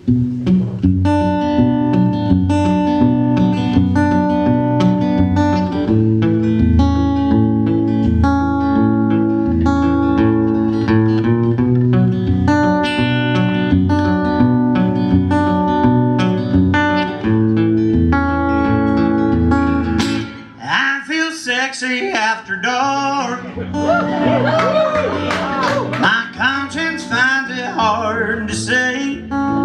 Sexy after dark. My conscience finds it hard to say.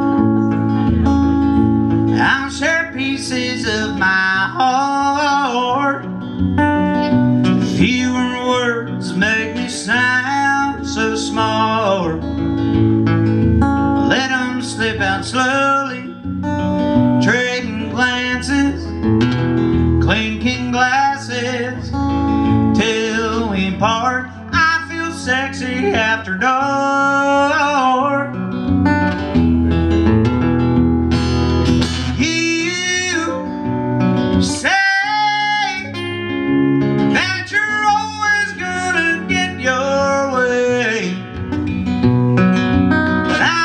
I'll share pieces of my heart. Fewer words make me sound so smart. Let them slip out slowly, trading glances, clinking glasses till we part. I feel sexy after dark. You say that you're always gonna get your way, but I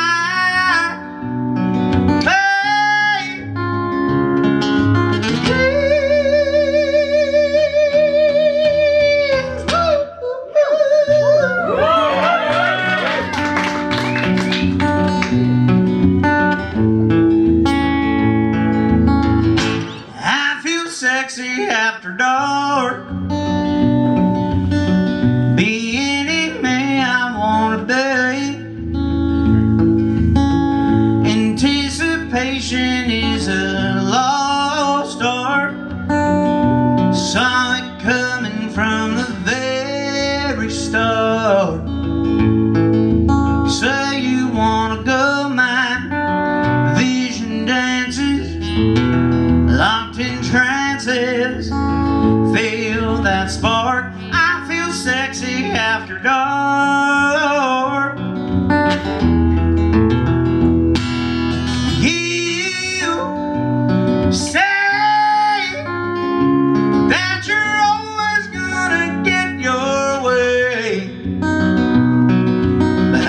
sexy after dark. Be any man I wanna be. Anticipation is a lost art. Saw it coming from the very start. Say you wanna go, my vision dances, locked in trances, feel that spark. I feel sexy after dark. You say that you're always gonna get your way, but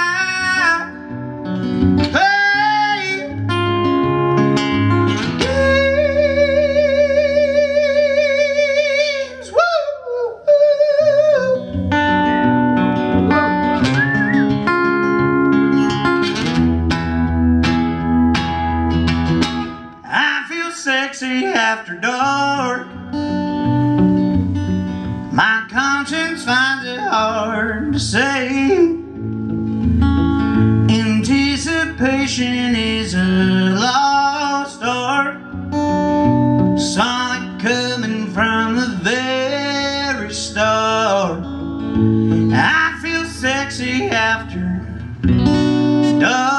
sexy after dark. My conscience finds it hard to say. Anticipation is a lost art. Saw it coming from the very start. I feel sexy after dark.